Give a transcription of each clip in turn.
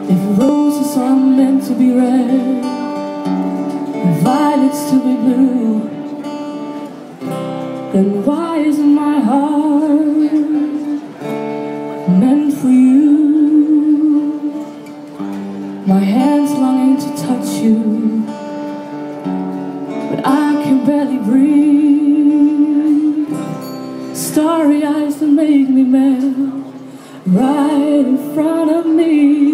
If roses are meant to be red and violets to be blue, then why isn't my heart meant for you? My hands longing to touch you, but I can barely breathe. Starry eyes that make me melt right in front of me.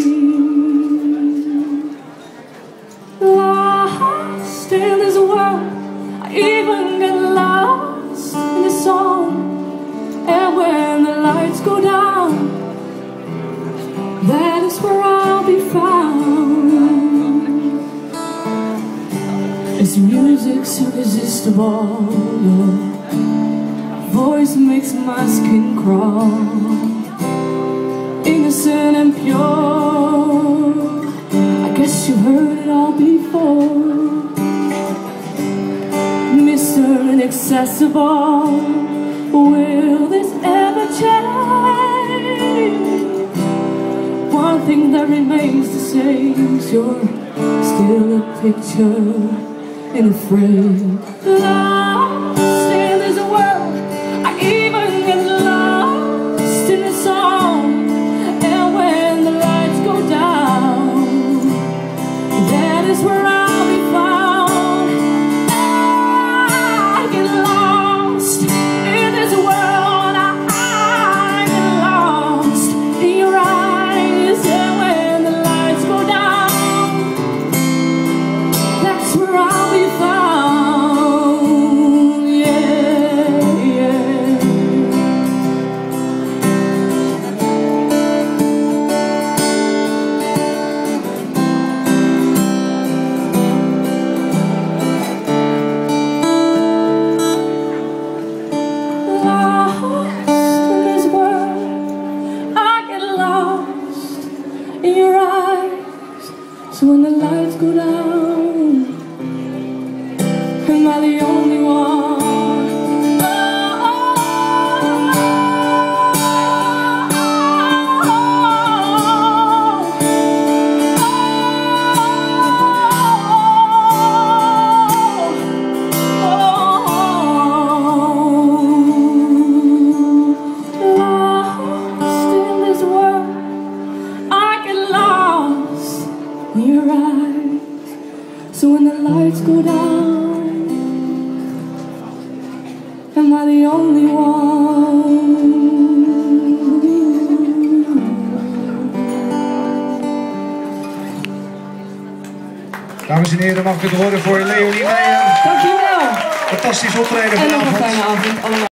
Lost in this world, I even get lost in the song. And when the lights go down, that is where I'll be found. This music's irresistible. Your voice makes my skin crawl. Innocent and pure, I guess you heard it all before. Mr. Inaccessible, will this ever change? One thing that remains the same is you're still a picture in a frame. Lost in this world, I even get lost in a song. And when the lights go down, that is where I'll be found. I get lost in this world, I get lost in your eyes. And when the lights go down, that's where I'll be found. Yeah, yeah. Lost in this world, I get lost in your eyes. So when the lights go down, am I the only one? Lost in this world, I get lost in your eyes. So when the lights go down, am I the only one? Dames en heren, mag ik het horen voor Leonie Meijer. Dankjewel. Fantastisch optreden En nog een vanavond. fijne avond allemaal.